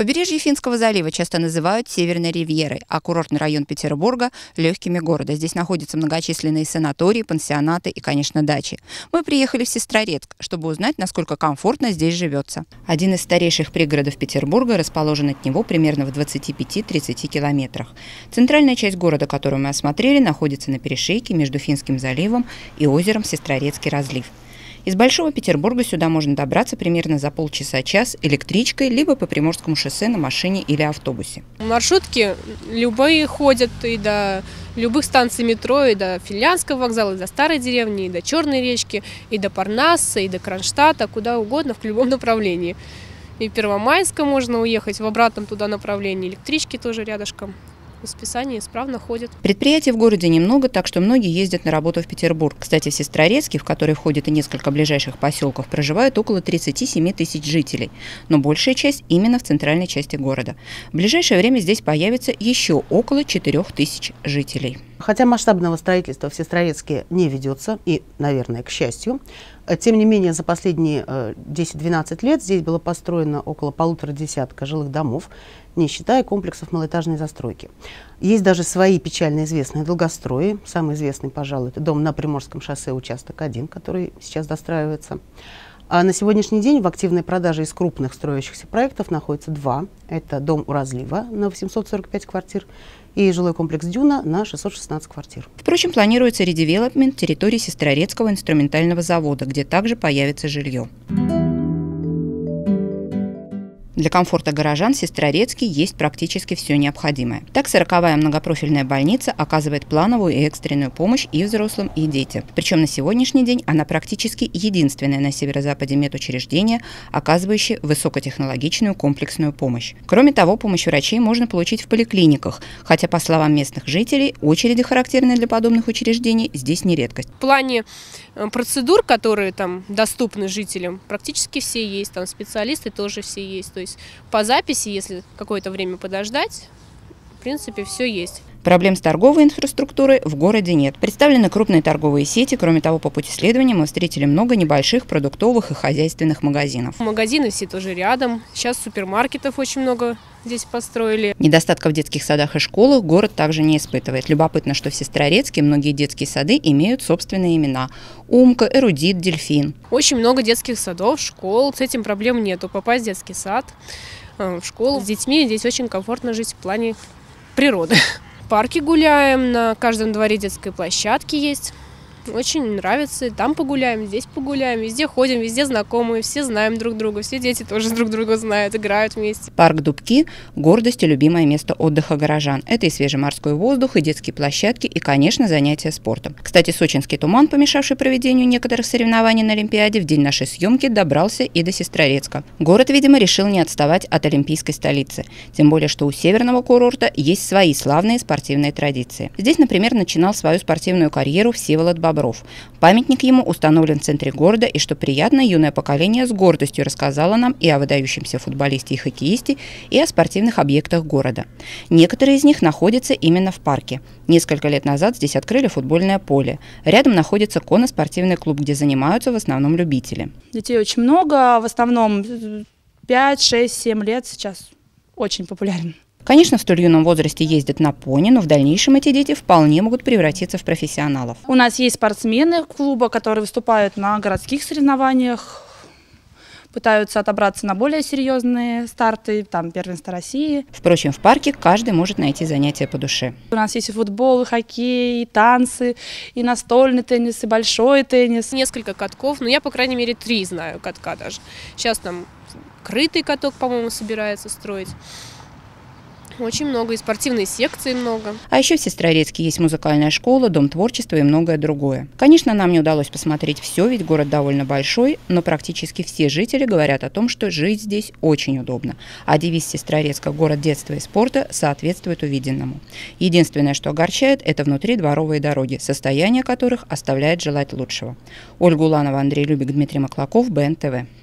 Побережье Финского залива часто называют Северной ривьерой, а курортный район Петербурга – легкими города. Здесь находятся многочисленные санатории, пансионаты и, конечно, дачи. Мы приехали в Сестрорецк, чтобы узнать, насколько комфортно здесь живется. Один из старейших пригородов Петербурга расположен от него примерно в 25-30 километрах. Центральная часть города, которую мы осмотрели, находится на перешейке между Финским заливом и озером Сестрорецкий разлив. Из Большого Петербурга сюда можно добраться примерно за полчаса-час электричкой, либо по Приморскому шоссе на машине или автобусе. Маршрутки любые ходят и до любых станций метро, и до Финляндского вокзала, и до Старой деревни, и до Черной речки, и до Парнасса, и до Кронштадта, куда угодно, в любом направлении. И в Первомайска можно уехать в обратном туда направлении, электрички тоже рядышком. Расписание исправно ходит. Предприятий в городе немного, так что многие ездят на работу в Петербург. Кстати, в Сестрорецке, в который входит и несколько ближайших поселков, проживает около 37 тысяч жителей. Но большая часть именно в центральной части города. В ближайшее время здесь появится еще около 4 тысяч жителей. Хотя масштабного строительства в Сестрорецке не ведется, и, наверное, к счастью, тем не менее, за последние 10-12 лет здесь было построено около 1,5 десятка жилых домов, не считая комплексов малоэтажной застройки. Есть даже свои печально известные долгострои. Самый известный, пожалуй, это дом на Приморском шоссе, участок 1, который сейчас достраивается. А на сегодняшний день в активной продаже из крупных строящихся проектов находится два. Это дом у разлива на 845 квартир и жилой комплекс «Дюна» на 616 квартир. Впрочем, планируется редевелопмент территории Сестрорецкого инструментального завода, где также появится жилье. Для комфорта горожан в Сестрорецке есть практически все необходимое. Так, 40-я многопрофильная больница оказывает плановую и экстренную помощь и взрослым, и детям. Причем на сегодняшний день она практически единственное на северо-западе медучреждение, оказывающее высокотехнологичную комплексную помощь. Кроме того, помощь врачей можно получить в поликлиниках, хотя, по словам местных жителей, очереди, характерные для подобных учреждений, здесь не редкость. В плане процедур, которые там доступны жителям, практически все есть, там специалисты тоже все есть. То есть по записи, если какое-то время подождать, в принципе, все есть. Проблем с торговой инфраструктурой в городе нет. Представлены крупные торговые сети. Кроме того, по пути следования мы встретили много небольших продуктовых и хозяйственных магазинов. Магазины все тоже рядом. Сейчас супермаркетов очень много здесь построили. Недостатков в детских садах и школах город также не испытывает. Любопытно, что в Сестрорецке многие детские сады имеют собственные имена. Умка, Эрудит, Дельфин. Очень много детских садов, школ. С этим проблем нету. Попасть в детский сад, в школу с детьми здесь очень комфортно жить в плане природы. В парке гуляем, на каждом дворе детской площадки есть. Очень нравится. Там погуляем, здесь погуляем, везде ходим, везде знакомые, все знаем друг друга, все дети тоже друг друга знают, играют вместе. Парк Дубки – гордость и любимое место отдыха горожан. Это и свежий морской воздух, и детские площадки, и, конечно, занятия спортом. Кстати, сочинский туман, помешавший проведению некоторых соревнований на Олимпиаде, в день нашей съемки добрался и до Сестрорецка. Город, видимо, решил не отставать от олимпийской столицы. Тем более, что у северного курорта есть свои славные спортивные традиции. Здесь, например, начинал свою спортивную карьеру Всеволод Бобров. Памятник ему установлен в центре города, и, что приятно, юное поколение с гордостью рассказало нам и о выдающемся футболисте и хоккеисте, и о спортивных объектах города. Некоторые из них находятся именно в парке. Несколько лет назад здесь открыли футбольное поле. Рядом находится конно-спортивный клуб, где занимаются в основном любители. Детей очень много, в основном 5, 6, 7 лет сейчас очень популярен. Конечно, в столь юном возрасте ездят на пони, но в дальнейшем эти дети вполне могут превратиться в профессионалов. У нас есть спортсмены клуба, которые выступают на городских соревнованиях, пытаются отобраться на более серьезные старты, там первенство России. Впрочем, в парке каждый может найти занятия по душе. У нас есть и футбол, и хоккей, и танцы, и настольный теннис, и большой теннис. Несколько катков, но я, по крайней мере, 3 знаю катка даже. Сейчас там крытый каток, по-моему, собирается строить. Очень много, и спортивной секции много. А еще в Сестрорецке есть музыкальная школа, дом творчества и многое другое. Конечно, нам не удалось посмотреть все, ведь город довольно большой, но практически все жители говорят о том, что жить здесь очень удобно. А девиз Сестрорецка «Город детства и спорта» соответствует увиденному. Единственное, что огорчает, это внутридворовые дороги, состояние которых оставляет желать лучшего. Ольга Уланова, Андрей Любик, Дмитрий Маклаков, БНТВ.